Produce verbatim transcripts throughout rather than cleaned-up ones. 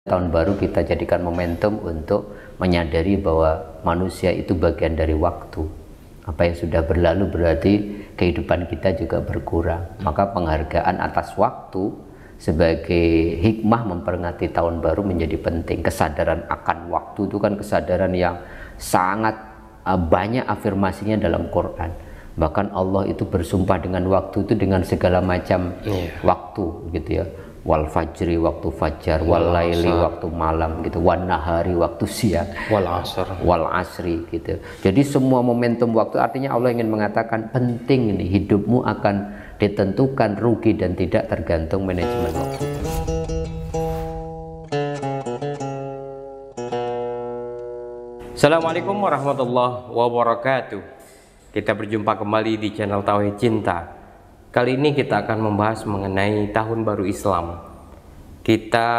Tahun baru kita jadikan momentum untuk menyadari bahwa manusia itu bagian dari waktu. Apa yang sudah berlalu berarti kehidupan kita juga berkurang. Maka penghargaan atas waktu sebagai hikmah memperingati tahun baru menjadi penting. Kesadaran akan waktu itu kan kesadaran yang sangat uh, banyak afirmasinya dalam Quran. Bahkan Allah itu bersumpah dengan waktu itu dengan segala macam yeah. waktu gitu ya. Wal fajri waktu fajar, wal laili waktu malam gitu, wan nahari waktu siang, wal asr, wal asri gitu. Jadi semua momentum waktu artinya Allah ingin mengatakan penting ini hidupmu akan ditentukan rugi dan tidak tergantung manajemen waktu. Assalamualaikum warahmatullahi wabarakatuh. Kita berjumpa kembali di channel Tauhid Cinta. Kali ini kita akan membahas mengenai Tahun Baru Islam. Kita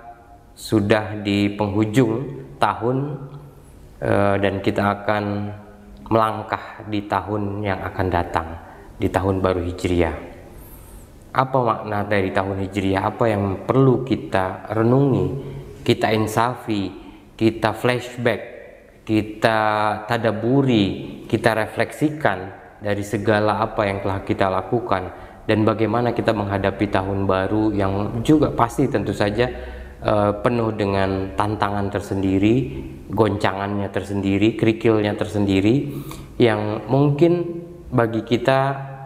sudah di penghujung tahun eh, dan kita akan melangkah di tahun yang akan datang, di Tahun Baru Hijriah. Apa makna dari Tahun Hijriah? Apa yang perlu kita renungi, kita insafi, kita flashback, kita tadaburi, kita refleksikan dari segala apa yang telah kita lakukan dan bagaimana kita menghadapi tahun baru yang juga pasti tentu saja uh, penuh dengan tantangan tersendiri, goncangannya tersendiri, kerikilnya tersendiri yang mungkin bagi kita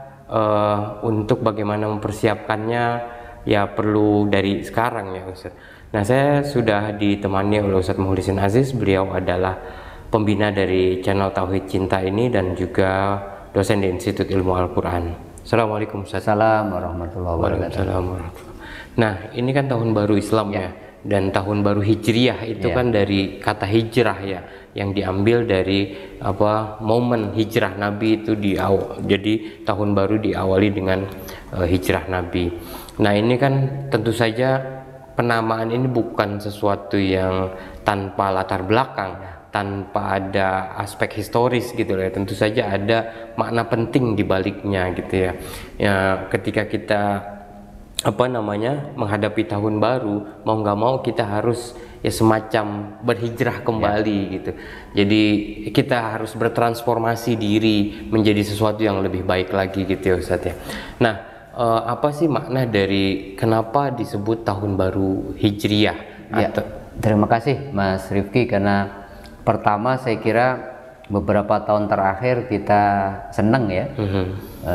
uh, untuk bagaimana mempersiapkannya ya perlu dari sekarang ya Ustaz. Nah, saya sudah ditemani oleh Ustaz Mukhlisin Aziz. Beliau adalah pembina dari channel Tauhid Cinta ini dan juga dosen di Institut Ilmu Al-Quran. Assalamualaikum Ustaz. Assalamualaikum warahmatullahi wabarakatuh. Nah, ini kan tahun baru Islam ya, ya. Dan tahun baru Hijriah itu ya. Kan dari kata hijrah ya, yang diambil dari apa momen hijrah Nabi itu di awal. Jadi tahun baru diawali dengan uh, hijrah Nabi. Nah, ini kan tentu saja penamaan ini bukan sesuatu yang tanpa latar belakang, tanpa ada aspek historis gitu ya. Tentu saja ada makna penting di baliknya gitu ya. Ya ketika kita apa namanya menghadapi tahun baru, mau nggak mau kita harus ya semacam berhijrah kembali ya. Gitu. Jadi kita harus bertransformasi diri menjadi sesuatu yang lebih baik lagi gitu ya Ustaz ya. Nah, eh, apa sih makna dari kenapa disebut tahun baru Hijriah? Ya, Atau... terima kasih Mas Rifki, karena pertama saya kira beberapa tahun terakhir kita senang ya, uh-huh. e,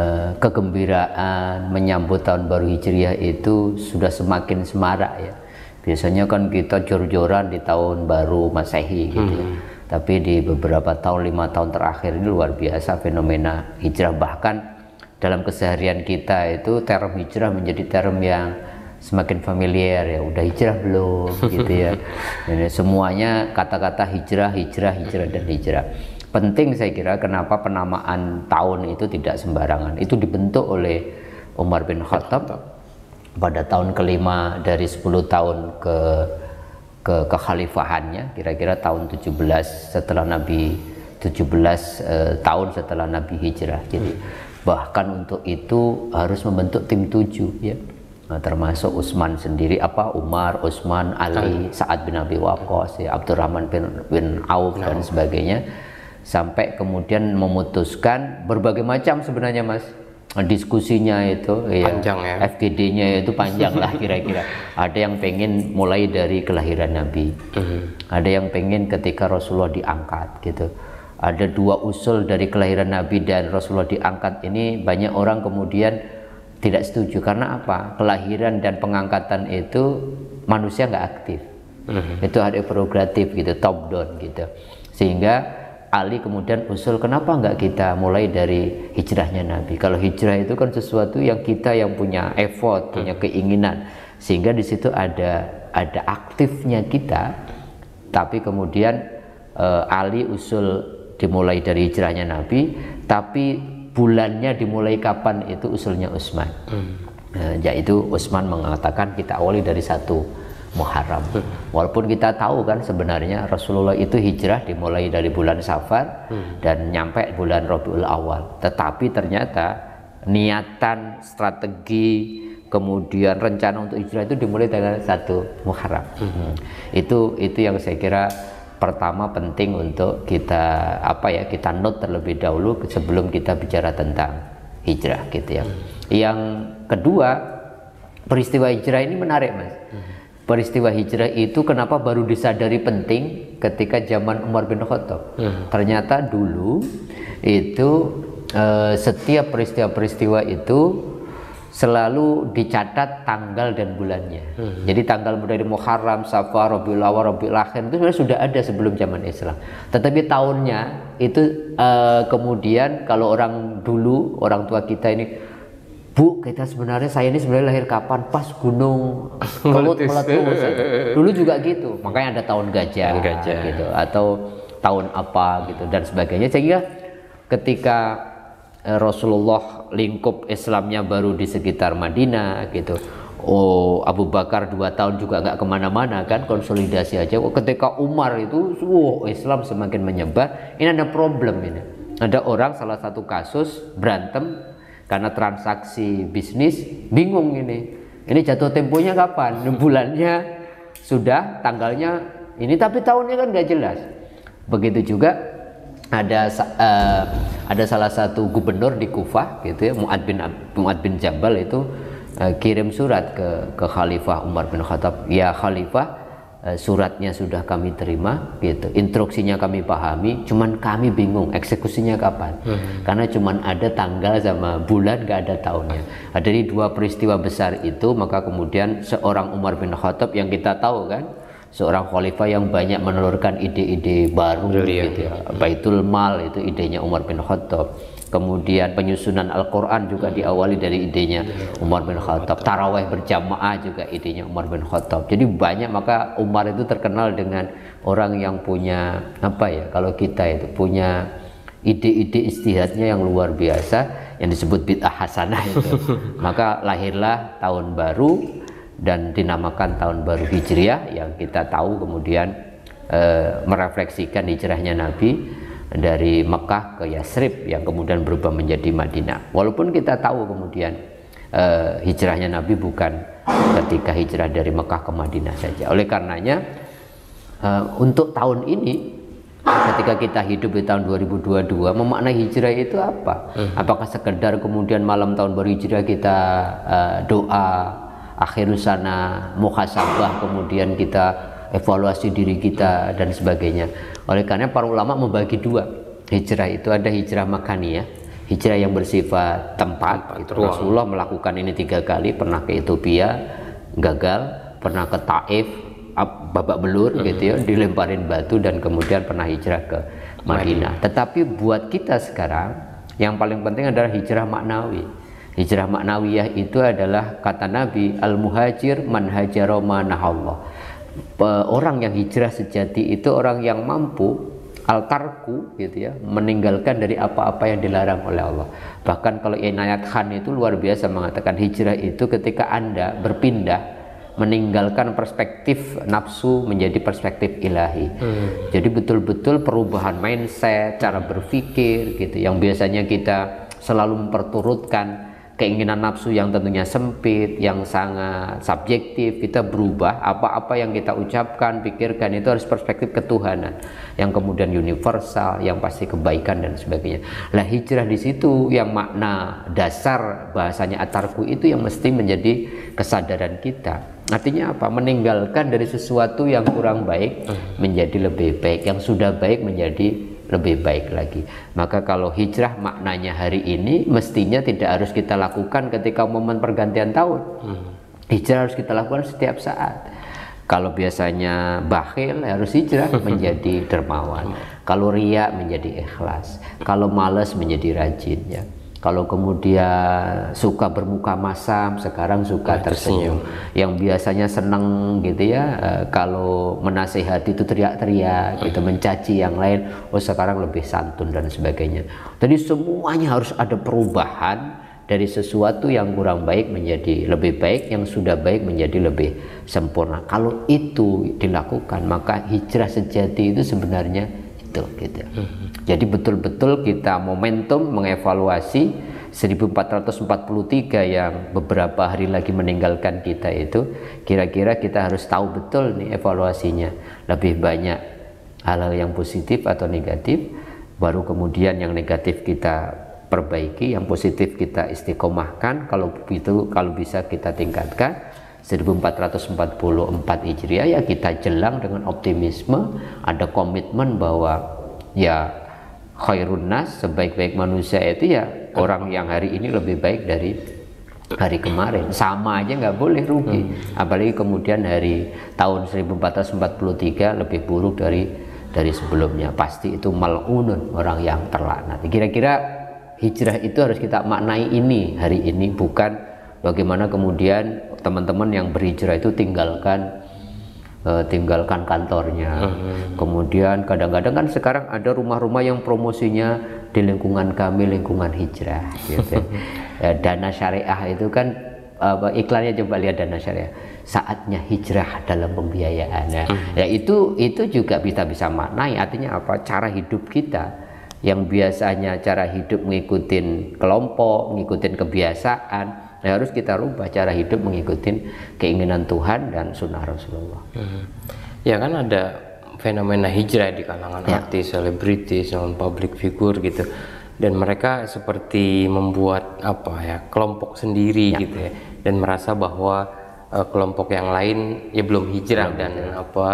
kegembiraan menyambut tahun baru Hijriah itu sudah semakin semarak ya. Biasanya kan kita jor-joran di tahun baru Masehi gitu uh-huh. ya. Tapi di beberapa tahun, lima tahun terakhir ini luar biasa fenomena hijrah. Bahkan dalam keseharian kita itu term hijrah menjadi term yang semakin familiar ya. Udah hijrah belum gitu ya. Dan semuanya kata-kata hijrah, hijrah, hijrah dan hijrah. Penting saya kira kenapa penamaan tahun itu tidak sembarangan. Itu dibentuk oleh Umar bin Khattab pada tahun kelima dari sepuluh tahun ke ke kekhalifahannya, kira-kira tahun tujuh belas setelah Nabi, tujuh belas eh, tahun setelah Nabi hijrah. Jadi bahkan untuk itu harus membentuk tim tujuh ya. Nah, termasuk Utsman sendiri, apa Umar, Utsman, Ali, Sa'ad bin Abi Waqqas, ya, Abdurrahman bin, bin Auf no. dan sebagainya, sampai kemudian memutuskan berbagai macam sebenarnya Mas diskusinya itu panjang ya, ya. F G D-nya itu panjang lah kira-kira. Ada yang pengen mulai dari kelahiran Nabi, uh-huh. ada yang pengen ketika Rasulullah diangkat gitu. Ada dua usul dari kelahiran Nabi dan Rasulullah diangkat ini banyak orang kemudian tidak setuju. Karena apa? Kelahiran dan pengangkatan itu manusia nggak aktif. Uh-huh. Itu ada prerogatif gitu, top down gitu. Sehingga Ali kemudian usul kenapa nggak kita mulai dari hijrahnya Nabi. Kalau hijrah itu kan sesuatu yang kita yang punya effort, punya keinginan. Sehingga di situ ada ada aktifnya kita. Tapi kemudian uh, Ali usul dimulai dari hijrahnya Nabi, tapi bulannya dimulai kapan itu usulnya Utsman. Hmm. Nah, yaitu Utsman mengatakan kita awali dari satu Muharram. Hmm. Walaupun kita tahu kan sebenarnya Rasulullah itu hijrah dimulai dari bulan Safar hmm. dan nyampe bulan Rabiul Awal. Tetapi ternyata niatan, strategi, kemudian rencana untuk hijrah itu dimulai tanggal satu Muharram. Hmm. Itu itu yang saya kira pertama penting untuk kita apa ya kita note terlebih dahulu sebelum kita bicara tentang hijrah gitu ya. Hmm. Yang kedua, peristiwa hijrah ini menarik Mas. Hmm. Peristiwa hijrah itu kenapa baru disadari penting ketika zaman Umar bin Khattab. Hmm. Ternyata dulu itu eh, setiap peristiwa-peristiwa itu selalu dicatat tanggal dan bulannya. Hmm. Jadi tanggal dari Muharram, Safar, Rabiul Awal, Rabiul Akhir itu sudah ada sebelum zaman Islam. Tetapi tahunnya itu uh, kemudian kalau orang dulu, orang tua kita ini, Bu, kita sebenarnya saya ini sebenarnya lahir kapan? Pas gunung Kelut meletus. Dulu juga gitu. Makanya ada tahun gajah, gajah. gitu atau tahun apa gitu dan sebagainya. Sehingga ketika Rasulullah lingkup Islamnya baru di sekitar Madinah gitu. Oh, Abu Bakar dua tahun juga nggak kemana-mana kan, konsolidasi aja. Oh, ketika Umar itu, wow, Islam semakin menyebar. Ini ada problem ini. Ada orang salah satu kasus berantem karena transaksi bisnis, bingung ini. Ini jatuh temponya kapan? Bulannya sudah, tanggalnya ini, tapi tahunnya kan nggak jelas. Begitu juga ada uh, ada salah satu gubernur di Kufah gitu ya, Mu'ad bin Mu'ad bin Jabal itu uh, kirim surat ke ke Khalifah Umar bin Khattab, ya Khalifah, uh, suratnya sudah kami terima gitu, instruksinya kami pahami, cuman kami bingung eksekusinya kapan. Hmm. Karena cuman ada tanggal sama bulan, gak ada tahunnya. Nah, dari dua peristiwa besar itu maka kemudian seorang Umar bin Khattab yang kita tahu kan, seorang khalifah yang banyak menelurkan ide-ide baru gitu ya. Baitul Mal itu idenya Umar bin Khattab. Kemudian penyusunan Al-Quran juga diawali dari idenya Umar bin Khattab. Tarawih berjamaah juga idenya Umar bin Khattab. Jadi banyak, maka Umar itu terkenal dengan orang yang punya apa ya, kalau kita itu punya ide-ide ijtihadnya yang luar biasa yang disebut bid'ah hasanah itu. Maka lahirlah tahun baru dan dinamakan tahun baru Hijriah yang kita tahu kemudian e, merefleksikan hijrahnya Nabi dari Mekah ke Yasrib yang kemudian berubah menjadi Madinah. Walaupun kita tahu kemudian e, hijrahnya Nabi bukan ketika hijrah dari Mekah ke Madinah saja. Oleh karenanya e, untuk tahun ini ketika kita hidup di tahun dua ribu dua puluh dua, memaknai hijrah itu apa? Hmm. Apakah sekedar kemudian malam tahun baru hijrah kita e, doa akhirus sana, muhasabah, kemudian kita evaluasi diri kita dan sebagainya. Oleh karena para ulama membagi dua hijrah itu, ada hijrah makaniyah, hijrah yang bersifat tempat. Itu Rasulullah melakukan ini tiga kali, pernah ke Ethiopia gagal, pernah ke Taif babak belur gitu ya, dilemparin batu, dan kemudian pernah hijrah ke Madinah. Tetapi buat kita sekarang yang paling penting adalah hijrah maknawi. Hijrah maknawiyah itu adalah kata Nabi, al-muhajir man hajara ma nahallah. Orang yang hijrah sejati itu orang yang mampu al-tarku gitu ya, meninggalkan dari apa-apa yang dilarang oleh Allah. Bahkan kalau Inayat Khan itu luar biasa mengatakan hijrah itu ketika Anda berpindah meninggalkan perspektif nafsu menjadi perspektif ilahi. Hmm. Jadi betul-betul perubahan mindset, cara berpikir gitu, yang biasanya kita selalu memperturutkan keinginan nafsu yang tentunya sempit, yang sangat subjektif, kita berubah. Apa-apa yang kita ucapkan, pikirkan itu harus perspektif ketuhanan yang kemudian universal, yang pasti kebaikan dan sebagainya. Lah hijrah di situ yang makna dasar bahasanya atarku itu yang mesti menjadi kesadaran kita. Artinya apa? Meninggalkan dari sesuatu yang kurang baik menjadi lebih baik, yang sudah baik menjadi lebih baik lagi. Maka kalau hijrah maknanya hari ini mestinya tidak harus kita lakukan ketika momen pergantian tahun. hmm. Hijrah harus kita lakukan setiap saat. Kalau biasanya bakhil, harus hijrah menjadi dermawan. Kalau riya menjadi ikhlas. Kalau malas menjadi rajin ya. Kalau kemudian suka bermuka masam, sekarang suka tersenyum. Yang biasanya senang gitu ya, e, kalau menasehati itu teriak-teriak gitu, mencaci yang lain, oh sekarang lebih santun dan sebagainya. Jadi semuanya harus ada perubahan dari sesuatu yang kurang baik menjadi lebih baik, yang sudah baik menjadi lebih sempurna. Kalau itu dilakukan, maka hijrah sejati itu sebenarnya itu gitu. Hmm. Jadi betul-betul kita momentum mengevaluasi seribu empat ratus empat puluh tiga yang beberapa hari lagi meninggalkan kita itu, kira-kira kita harus tahu betul nih evaluasinya, lebih banyak hal-hal yang positif atau negatif, baru kemudian yang negatif kita perbaiki, yang positif kita istiqomahkan, kalau itu kalau bisa kita tingkatkan. seribu empat ratus empat puluh empat Hijriah ya kita jelang dengan optimisme, ada komitmen bahwa ya khairun nas, sebaik-baik manusia itu ya orang yang hari ini lebih baik dari hari kemarin, sama aja nggak boleh rugi. hmm. Apalagi kemudian hari tahun seribu empat ratus empat puluh tiga lebih buruk dari dari sebelumnya, pasti itu mal'unun, orang yang terlaknat. Kira-kira hijrah itu harus kita maknai ini hari ini, bukan bagaimana kemudian teman-teman yang berhijrah itu tinggalkan uh, tinggalkan kantornya. hmm. Kemudian kadang-kadang kan sekarang ada rumah-rumah yang promosinya di lingkungan kami, lingkungan hijrah gitu. Ya, dana syariah itu kan uh, iklannya, coba lihat dana syariah, saatnya hijrah dalam pembiayaan. Nah, hmm. ya itu itu juga bisa bisa maknai, artinya apa, cara hidup kita yang biasanya cara hidup mengikuti kelompok, mengikuti kebiasaan, ya harus kita rubah cara hidup mengikuti keinginan Tuhan dan sunnah Rasulullah. Hmm. Ya kan ada fenomena hijrah di kalangan ya. artis, selebritis, non public figure gitu, dan mereka seperti membuat apa ya, kelompok sendiri ya. gitu ya, dan merasa bahwa uh, kelompok yang lain ya belum hijrah ya, dan ya. apa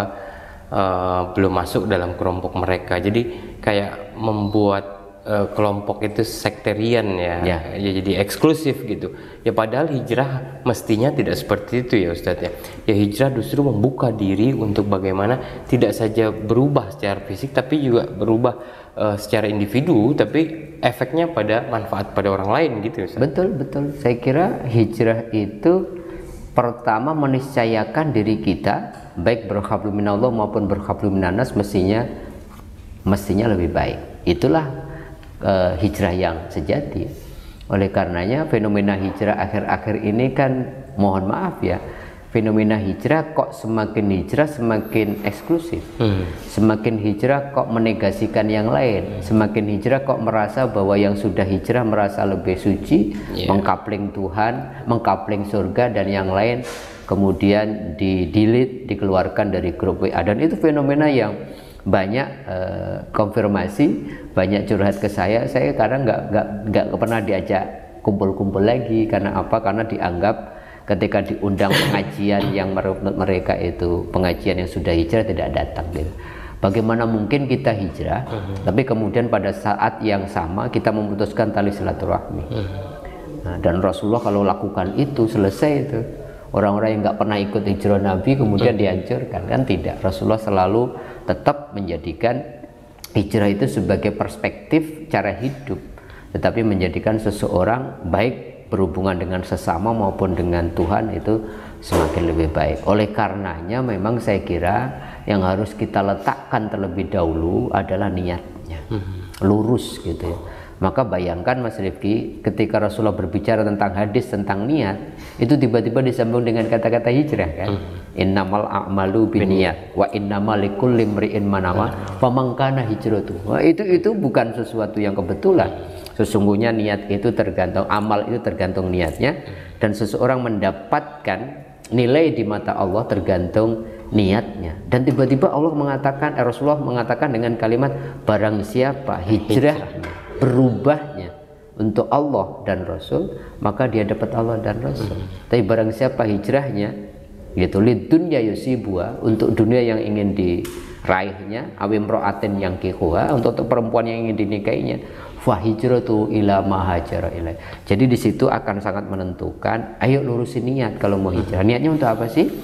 uh, belum masuk dalam kelompok mereka, jadi kayak membuat Uh, kelompok itu sekterian ya, ya, ya jadi eksklusif gitu. Ya padahal hijrah mestinya tidak seperti itu ya Ustadz ya. Ya hijrah justru membuka diri untuk bagaimana tidak saja berubah secara fisik, tapi juga berubah uh, secara individu, tapi efeknya pada manfaat pada orang lain gitu Ustadz. Betul betul. Saya kira hijrah itu pertama meniscayakan diri kita, baik berhablum minallah maupun berhablum minannas, mestinya mestinya lebih baik. Itulah Uh, hijrah yang sejati. Oleh karenanya fenomena hijrah akhir-akhir ini kan, mohon maaf ya, fenomena hijrah kok semakin hijrah semakin eksklusif. hmm. Semakin hijrah kok menegasikan yang lain. Semakin hijrah kok merasa bahwa yang sudah hijrah merasa lebih suci, yeah. mengkapling Tuhan, mengkapling surga dan yang lain, kemudian di delete, dikeluarkan dari grup W A. Dan itu fenomena yang banyak uh, konfirmasi, banyak curhat ke saya. Saya kadang nggak nggak nggak pernah diajak kumpul-kumpul lagi. Karena apa? Karena dianggap ketika diundang pengajian yang menurut mereka itu pengajian yang sudah hijrah tidak datang gitu. Bagaimana mungkin kita hijrah, uh-huh. tapi kemudian pada saat yang sama kita memutuskan tali silaturahmi. uh-huh. Nah, dan Rasulullah kalau lakukan itu selesai itu. Orang-orang yang nggak pernah ikut hijrah Nabi kemudian dihancurkan, kan tidak. Rasulullah selalu tetap menjadikan hijrah itu sebagai perspektif cara hidup, tetapi menjadikan seseorang baik berhubungan dengan sesama maupun dengan Tuhan itu semakin lebih baik. Oleh karenanya memang saya kira yang harus kita letakkan terlebih dahulu adalah niatnya, lurus gitu ya. Maka bayangkan Mas Rifki, ketika Rasulullah berbicara tentang hadis tentang niat, itu tiba-tiba disambung dengan kata-kata hijrah kan. hmm. Innamal a'malu binniyat wa innamal likulli imri'in ma nawa faman kana hijratuhu. Itu itu bukan sesuatu yang kebetulan. Sesungguhnya niat itu tergantung, amal itu tergantung niatnya, dan seseorang mendapatkan nilai di mata Allah tergantung niatnya. Dan tiba-tiba Allah mengatakan, eh, Rasulullah mengatakan dengan kalimat barang siapa hijrahnya, berubahnya untuk Allah dan Rasul, maka dia dapat Allah dan Rasul. hmm. Tapi barang siapa hijrahnya gitu lidunya yusibuha, untuk dunia yang ingin diraihnya, awim ro'atin yang kikuha, untuk, untuk perempuan yang ingin dinikahinya, fa hijratu ila ma hajara ilaih. Jadi di situ akan sangat menentukan, ayo lurusin niat kalau mau hijrah. Niatnya untuk apa sih?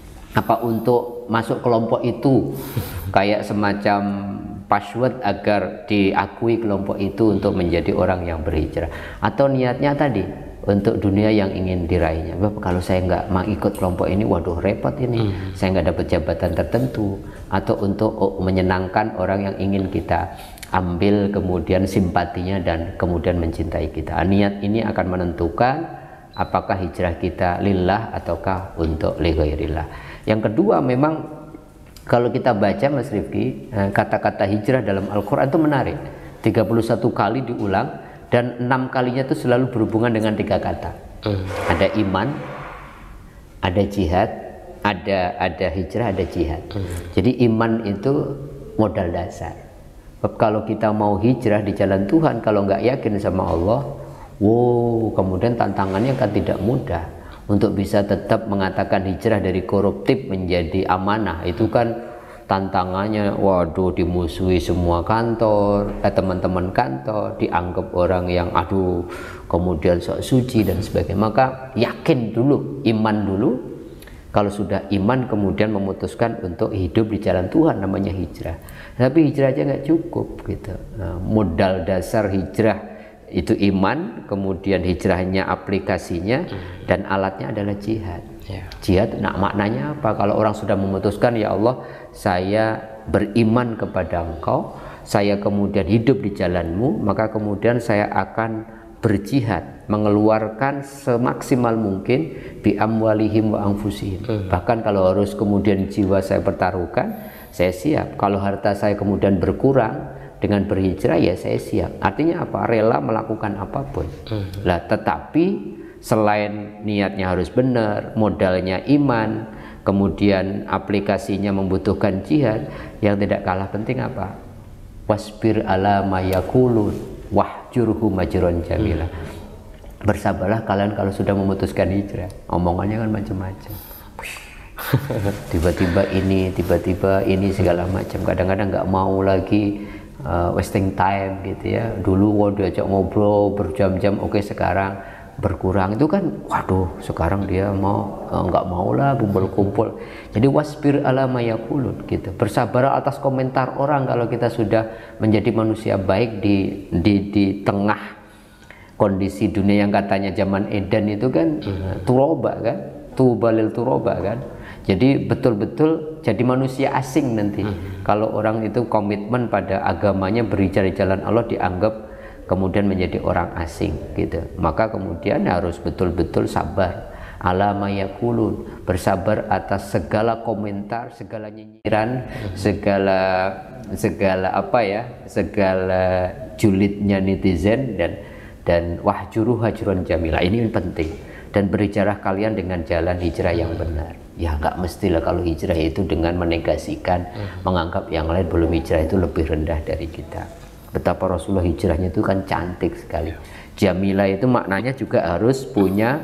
Apa untuk masuk kelompok itu kayak semacam password agar diakui kelompok itu untuk menjadi orang yang berhijrah, atau niatnya tadi untuk dunia yang ingin diraihnya. Kalau saya nggak mau ikut kelompok ini, waduh repot ini, hmm. saya nggak dapat jabatan tertentu, atau untuk oh, menyenangkan orang yang ingin kita ambil kemudian simpatinya dan kemudian mencintai kita. Niat ini akan menentukan apakah hijrah kita lillah ataukah untuk li ghairillah. Yang kedua, memang kalau kita baca Mas Rifki, kata-kata hijrah dalam Al-Quran itu menarik. tiga puluh satu kali diulang dan enam kalinya itu selalu berhubungan dengan tiga kata. Hmm. Ada iman, ada jihad, ada ada hijrah, ada jihad. Hmm. Jadi iman itu modal dasar. Kalau kita mau hijrah di jalan Tuhan, kalau nggak yakin sama Allah, wow, kemudian tantangannya kan tidak mudah untuk bisa tetap mengatakan hijrah dari koruptif menjadi amanah. Itu kan tantangannya, waduh, dimusuhi semua kantor, eh, teman-teman kantor, dianggap orang yang aduh, kemudian sok suci dan sebagainya. Maka yakin dulu, iman dulu. Kalau sudah iman kemudian memutuskan untuk hidup di jalan Tuhan, namanya hijrah. Tapi hijrah aja nggak cukup gitu. Nah, modal dasar hijrah itu iman, kemudian hijrahnya aplikasinya, hmm. dan alatnya adalah jihad. Yeah. Jihad, nah maknanya apa? Kalau orang sudah memutuskan, ya Allah, saya beriman kepada Engkau, saya kemudian hidup di jalanmu, maka kemudian saya akan berjihad, mengeluarkan semaksimal mungkin bi amwalihim wa anfusihim. Hmm. Bahkan kalau harus kemudian jiwa saya pertaruhkan, saya siap. Kalau harta saya kemudian berkurang dengan berhijrah, ya saya siap. Artinya apa? Rela melakukan apapun. Hmm. Lah, tetapi selain niatnya harus benar, modalnya iman, kemudian aplikasinya membutuhkan jihad, yang tidak kalah penting apa? Wasbir ala ma yaqulun wahjurhum majron jamila. Hmm. Bersabarlah kalian kalau sudah memutuskan hijrah. Omongannya kan macam-macam. Tiba-tiba ini, tiba-tiba ini segala macam. Kadang-kadang nggak mau lagi uh, wasting time gitu ya. Dulu kalau diajak ngobrol berjam-jam, oke, sekarang berkurang. Itu kan, waduh, sekarang dia mau nggak uh, mau lah kumpul-kumpul. Jadi wasbir ala ma yaqulun gitu. Bersabar atas komentar orang kalau kita sudah menjadi manusia baik di di di tengah kondisi dunia yang katanya zaman Eden itu kan, hmm. turoba kan, tubalil turoba kan. Jadi betul-betul jadi manusia asing nanti. Hmm. Kalau orang itu komitmen pada agamanya, berhijrah di jalan Allah, dianggap kemudian menjadi orang asing gitu. Maka kemudian harus betul-betul sabar ala ma yaqulun, bersabar atas segala komentar, segala nyinyiran, segala segala apa ya, segala julidnya netizen, dan dan wahjuru hajron jamila. Ini penting. Dan berhijrah kalian dengan jalan hijrah yang benar. Ya nggak mestilah kalau hijrah itu dengan menegasikan, hmm. menganggap yang lain belum hijrah itu lebih rendah dari kita. Betapa Rasulullah hijrahnya itu kan cantik sekali. Jamila itu maknanya juga harus punya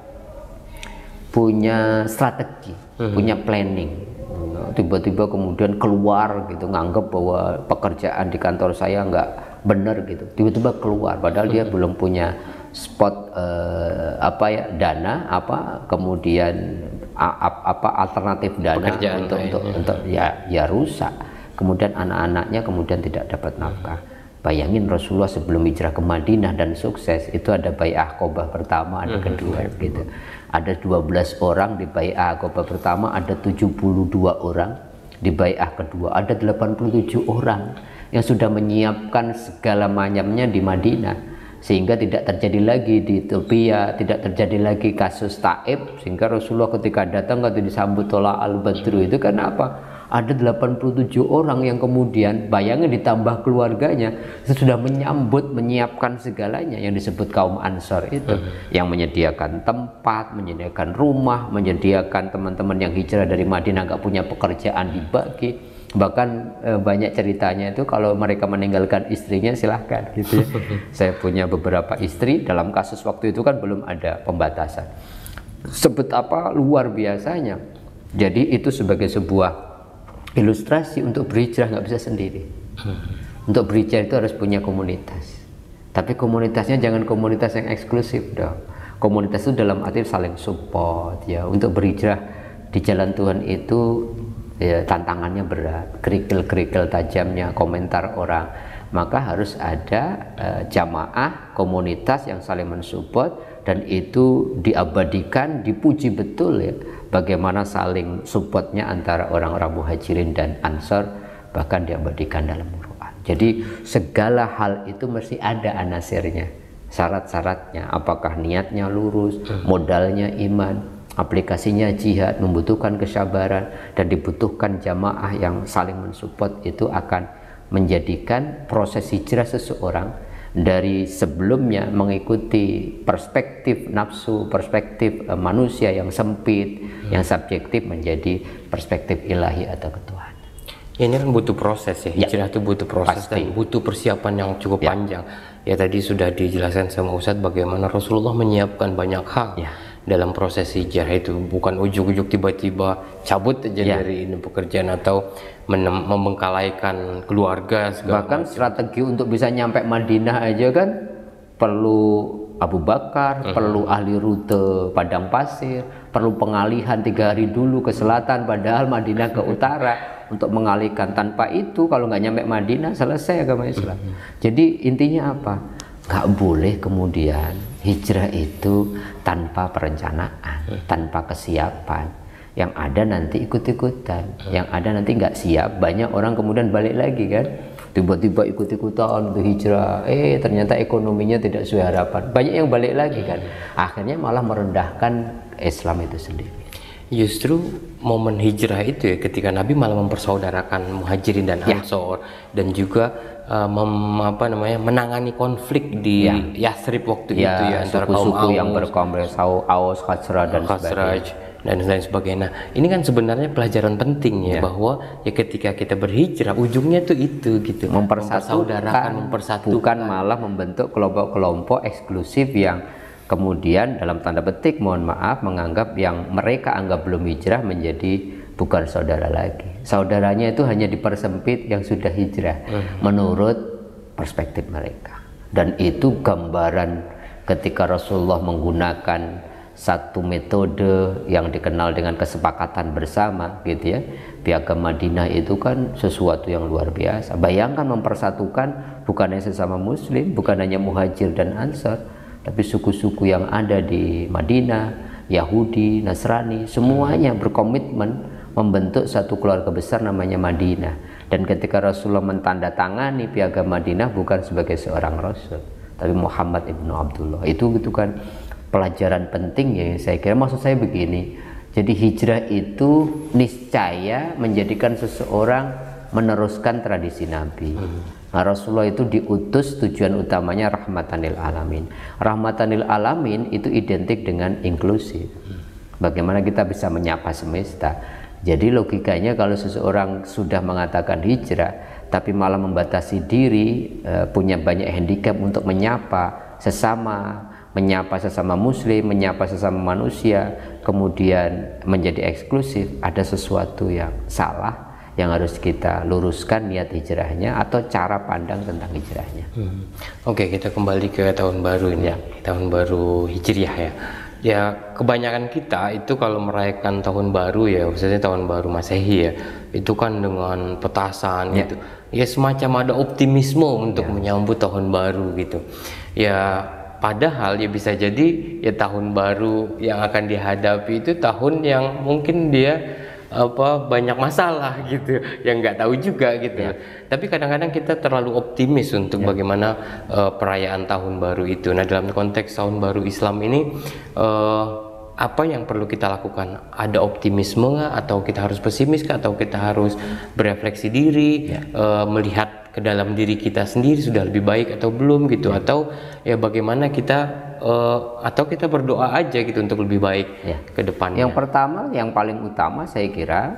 punya strategi, hmm. punya planning. Tiba-tiba kemudian keluar gitu, nganggap bahwa pekerjaan di kantor saya nggak benar gitu, tiba-tiba keluar padahal dia belum punya spot eh, apa ya, dana apa, kemudian a, apa alternatif dana pekerjaan untuk untuk, untuk ya ya rusak. Kemudian anak-anaknya kemudian tidak dapat nafkah. Bayangin Rasulullah sebelum hijrah ke Madinah dan sukses itu ada bai'ah Aqabah pertama, ada kedua gitu. Ada dua belas orang di bai'ah Aqabah pertama, ada tujuh puluh dua orang di bai'ah kedua, ada delapan puluh tujuh orang yang sudah menyiapkan segala macamnya di Madinah, sehingga tidak terjadi lagi di Ethiopia, tidak terjadi lagi kasus Taif, sehingga Rasulullah ketika datang ketika disambut Tola al-Badru itu karena apa? Ada delapan puluh tujuh orang yang kemudian, bayangin ditambah keluarganya, sudah menyambut, menyiapkan segalanya, yang disebut kaum Ansor itu, uh-huh. yang menyediakan tempat, menyediakan rumah, menyediakan teman-teman yang hijrah dari Madinah nggak punya pekerjaan dibagi. Bahkan e, banyak ceritanya itu kalau mereka meninggalkan istrinya silahkan gitu ya. Saya punya beberapa istri, dalam kasus waktu itu kan belum ada pembatasan. Sebut apa luar biasanya. Jadi itu sebagai sebuah ilustrasi untuk berhijrah nggak bisa sendiri. Untuk berhijrah itu harus punya komunitas. Tapi komunitasnya jangan komunitas yang eksklusif dong. Komunitas itu dalam arti saling support ya. Untuk berhijrah di jalan Tuhan itu ya, tantangannya berat, kerikil-kerikil tajamnya komentar orang. Maka harus ada uh, jamaah, komunitas yang saling mensupport, dan itu diabadikan, dipuji betul ya, bagaimana saling supportnya antara orang-orang muhajirin dan ansor, bahkan diabadikan dalam Quran. Jadi segala hal itu mesti ada anasirnya, syarat-syaratnya, apakah niatnya lurus, modalnya iman, aplikasinya jihad, membutuhkan kesabaran, dan dibutuhkan jamaah yang saling mensupport. Itu akan menjadikan proses hijrah seseorang dari sebelumnya mengikuti perspektif nafsu, perspektif uh, manusia yang sempit, hmm. yang subjektif menjadi perspektif ilahi atau ketuhanan. Ya, ini kan butuh proses ya, hijrah itu ya, butuh proses pasti. Dan butuh persiapan yang cukup ya. panjang. Ya tadi sudah dijelaskan sama Ustadz bagaimana Rasulullah menyiapkan banyak hal ya. dalam proses hijrah itu, bukan ujuk-ujuk tiba-tiba cabut aja ya. dari ini pekerjaan atau membengkalaikan keluarga segala bahkan macam. Strategi untuk bisa nyampe Madinah aja kan perlu Abu Bakar, uh-huh. perlu ahli rute padang pasir, perlu pengalihan tiga hari dulu ke selatan padahal Madinah ke utara untuk mengalihkan. Tanpa itu kalau nggak nyampe Madinah selesai agama Islam. uh-huh. Jadi intinya apa? Nggak boleh kemudian hijrah itu tanpa perencanaan, uh-huh. tanpa kesiapan. Yang ada nanti ikut-ikutan, yang ada nanti nggak siap, banyak orang kemudian balik lagi kan, tiba-tiba ikut-ikutan untuk hijrah, eh ternyata ekonominya tidak sesuai harapan, banyak yang balik lagi kan, akhirnya malah merendahkan Islam itu sendiri. Justru momen hijrah itu ya ketika Nabi malah mempersaudarakan Muhajirin dan Ansor, ya. dan juga uh, mem, apa namanya menangani konflik di ya. Yathrib waktu ya, itu ya antara kaum suku yang berkonflik, Aus, Khazraj dan sebagainya. dan lain sebagainya. Nah, ini kan sebenarnya pelajaran penting ya, ya bahwa ya ketika kita berhijrah ujungnya tuh itu gitu, mempersaudarakan, mempersatukan, bukan malah membentuk kelompok-kelompok eksklusif yang kemudian dalam tanda petik mohon maaf menganggap yang mereka anggap belum hijrah menjadi bukan saudara lagi. Saudaranya itu hanya dipersempit yang sudah hijrah hmm. menurut perspektif mereka. Dan itu gambaran ketika Rasulullah menggunakan satu metode yang dikenal dengan kesepakatan bersama gitu ya. Piagam Madinah itu kan sesuatu yang luar biasa. Bayangkan mempersatukan bukan hanya sesama muslim, bukan hanya Muhajir dan Ansar, tapi suku-suku yang ada di Madinah, Yahudi, Nasrani, semuanya berkomitmen membentuk satu keluarga besar namanya Madinah. Dan ketika Rasulullah mentandatangani piagam Madinah bukan sebagai seorang rasul, tapi Muhammad ibnu Abdullah. Itu gitu kan pelajaran penting ya saya kira. Maksud saya begini, jadi hijrah itu niscaya menjadikan seseorang meneruskan tradisi Nabi. hmm. Nah, Rasulullah itu diutus tujuan utamanya rahmatanil alamin. Rahmatanil alamin itu identik dengan inklusif. hmm. Bagaimana kita bisa menyapa semesta. Jadi logikanya kalau seseorang sudah mengatakan hijrah tapi malah membatasi diri, punya banyak handicap untuk menyapa sesama, menyapa sesama muslim, menyapa sesama manusia, kemudian menjadi eksklusif, ada sesuatu yang salah yang harus kita luruskan niat hijrahnya atau cara pandang tentang hijrahnya. Hmm. Oke, kita kembali ke tahun baru ini ya, tahun baru Hijriah ya. Ya kebanyakan kita itu kalau merayakan tahun baru ya, khususnya tahun baru Masehi ya, itu kan dengan petasan ya. Gitu. Ya semacam ada optimisme untuk ya. menyambut tahun baru gitu. Ya padahal ya bisa jadi ya tahun baru yang akan dihadapi itu tahun yang mungkin dia apa banyak masalah gitu, yang nggak tahu juga gitu. Ya. Tapi kadang-kadang kita terlalu optimis untuk ya. bagaimana uh, perayaan tahun baru itu. Nah dalam konteks tahun baru Islam ini uh, apa yang perlu kita lakukan? Ada optimisme nggak? Atau kita harus pesimis kah? Atau kita harus berefleksi diri, ya. uh, melihat ke dalam diri kita sendiri sudah lebih baik atau belum gitu? Ya. Atau ya bagaimana kita Uh, atau kita berdoa aja gitu untuk lebih baik ya. ke depannya. Yang pertama, yang paling utama saya kira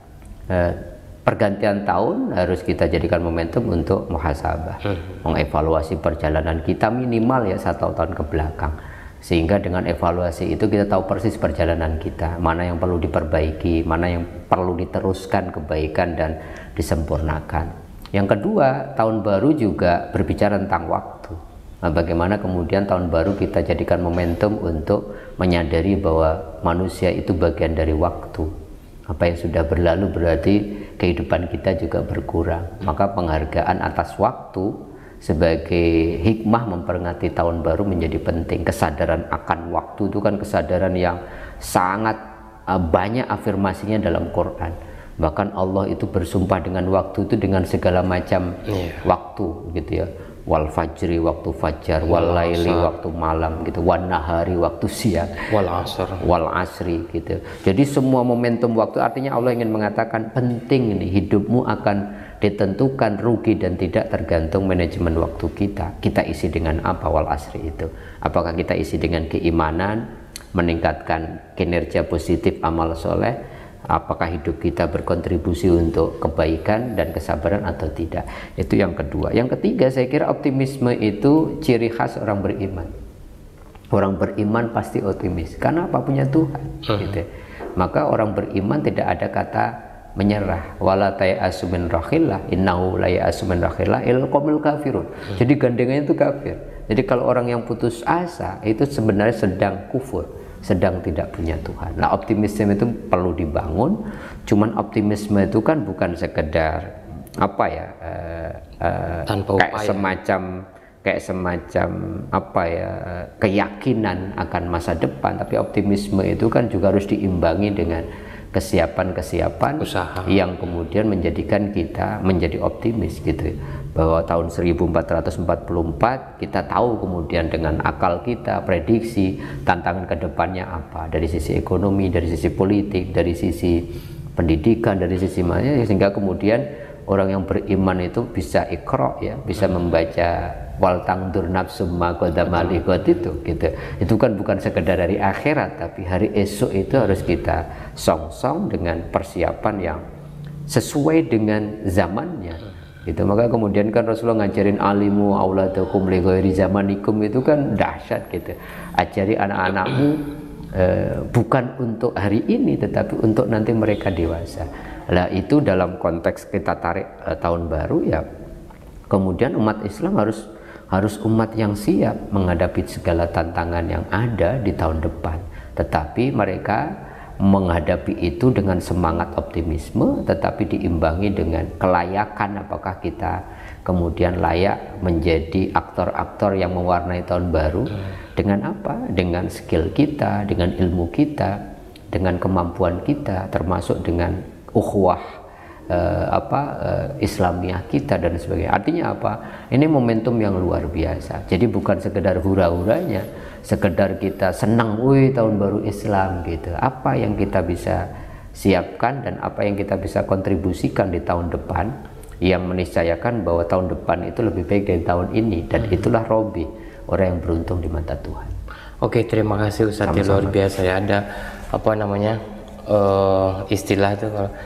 uh, pergantian tahun harus kita jadikan momentum untuk muhasabah, hmm. mengevaluasi perjalanan kita minimal ya satu tahun ke belakang, sehingga dengan evaluasi itu kita tahu persis perjalanan kita, mana yang perlu diperbaiki, mana yang perlu diteruskan kebaikan dan disempurnakan. Yang kedua, tahun baru juga berbicara tentang waktu. Nah, bagaimana kemudian tahun baru kita jadikan momentum untuk menyadari bahwa manusia itu bagian dari waktu. Apa yang sudah berlalu berarti kehidupan kita juga berkurang. Maka penghargaan atas waktu sebagai hikmah memperingati tahun baru menjadi penting. Kesadaran akan waktu itu kan kesadaran yang sangat uh, banyak afirmasinya dalam Quran. Bahkan Allah itu bersumpah dengan waktu itu dengan segala macam yeah. waktu gitu ya. Wal fajri waktu fajar, wal laili waktu malam gitu, wan nahari waktu siang, wal asr, wal asri gitu. Jadi semua momentum waktu, artinya Allah ingin mengatakan penting ini hidupmu akan ditentukan rugi dan tidak tergantung manajemen waktu kita. Kita isi dengan apa wal asri itu? Apakah kita isi dengan keimanan, meningkatkan kinerja positif amal soleh, apakah hidup kita berkontribusi untuk kebaikan dan kesabaran atau tidak? Itu yang kedua. Yang ketiga, saya kira optimisme itu ciri khas orang beriman. Orang beriman pasti optimis karena apa? Punya Tuhan. Hmm. Gitu. Maka orang beriman tidak ada kata menyerah. Wala ta'asu min rakhillah innahu la ya'asu min rakhillah il qaumul kafirun. Hmm. Jadi gandengannya itu kafir. Jadi kalau orang yang putus asa itu sebenarnya sedang kufur, sedang tidak punya Tuhan. Nah, optimisme itu perlu dibangun. Cuman optimisme itu kan bukan sekedar apa ya? Uh, uh, tanpa kayak upaya. semacam kayak semacam apa ya, keyakinan akan masa depan, tapi optimisme itu kan juga harus diimbangi dengan kesiapan-kesiapan usaha yang kemudian menjadikan kita menjadi optimis gitu. Bahwa tahun seribu empat ratus empat puluh empat kita tahu kemudian dengan akal kita prediksi tantangan kedepannya apa, dari sisi ekonomi, dari sisi politik, dari sisi pendidikan, dari sisi mana, sehingga kemudian orang yang beriman itu bisa ikra ya, bisa membaca wal tangdur nafsum ma qaddama liqad itu gitu. Itu kan bukan sekedar dari akhirat, tapi hari esok itu harus kita song-song dengan persiapan yang sesuai dengan zamannya gitu. Maka kemudian kan Rasulullah ngajarin alimu auladakum li ghairi zamanikum, itu kan dahsyat gitu. Ajari anak-anakmu eh, bukan untuk hari ini tetapi untuk nanti mereka dewasa. Lah itu dalam konteks kita tarik eh, tahun baru ya, kemudian umat Islam harus harus umat yang siap menghadapi segala tantangan yang ada di tahun depan, tetapi mereka menghadapi itu dengan semangat optimisme, tetapi diimbangi dengan kelayakan. Apakah kita kemudian layak menjadi aktor-aktor yang mewarnai tahun baru dengan apa? Dengan skill kita, dengan ilmu kita, dengan kemampuan kita, termasuk dengan ukhuwah Uh, apa uh, Islamiah kita dan sebagainya. Artinya apa? Ini momentum yang luar biasa. Jadi bukan sekedar hura-huranya, sekedar kita senang, wih tahun baru Islam gitu. Apa yang kita bisa siapkan dan apa yang kita bisa kontribusikan di tahun depan yang meniscayakan bahwa tahun depan itu lebih baik dari tahun ini, dan itulah Robi, orang yang beruntung di mata Tuhan. Oke, terima kasih Ustaz, luar biasa ya. Ada apa namanya uh, istilah itu kalau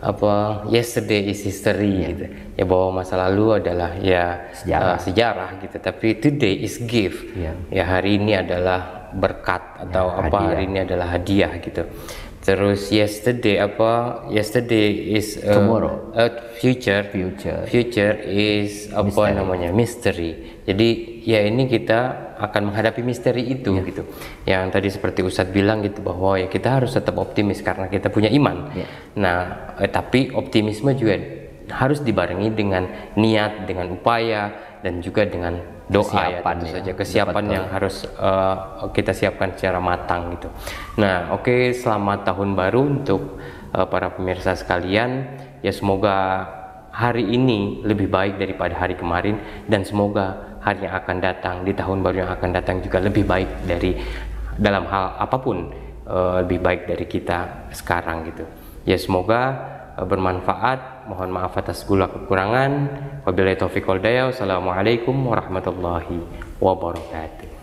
apa yesterday is history, yeah, gitu ya, bahwa masa lalu adalah ya sejarah, uh, sejarah gitu, tapi today is gift, yeah, ya hari ini adalah berkat atau ya, apa hadiah. Hari ini adalah hadiah gitu. Terus yesterday apa yesterday is uh, tomorrow, uh, future future future is apa mystery. Namanya mystery. Jadi ya ini kita akan menghadapi misteri itu, yeah, gitu. Yang tadi seperti Ustadz bilang gitu, bahwa ya kita harus tetap optimis karena kita punya iman. Yeah. Nah, eh, tapi optimisme juga harus dibarengi dengan niat, dengan upaya, dan juga dengan doa, kesiapan, ya, tentu saja kesiapan betul. Yang harus uh, kita siapkan secara matang gitu. Nah, oke, okay, selamat tahun baru untuk uh, para pemirsa sekalian. Ya semoga hari ini lebih baik daripada hari kemarin, dan semoga hari yang akan datang, di tahun baru yang akan datang juga lebih baik dari dalam hal apapun, uh, lebih baik dari kita sekarang gitu. Ya semoga uh, bermanfaat. Mohon maaf atas segala kekurangan. Wabillahi taufiq wal hidayah. Wassalamualaikum warahmatullahi wabarakatuh.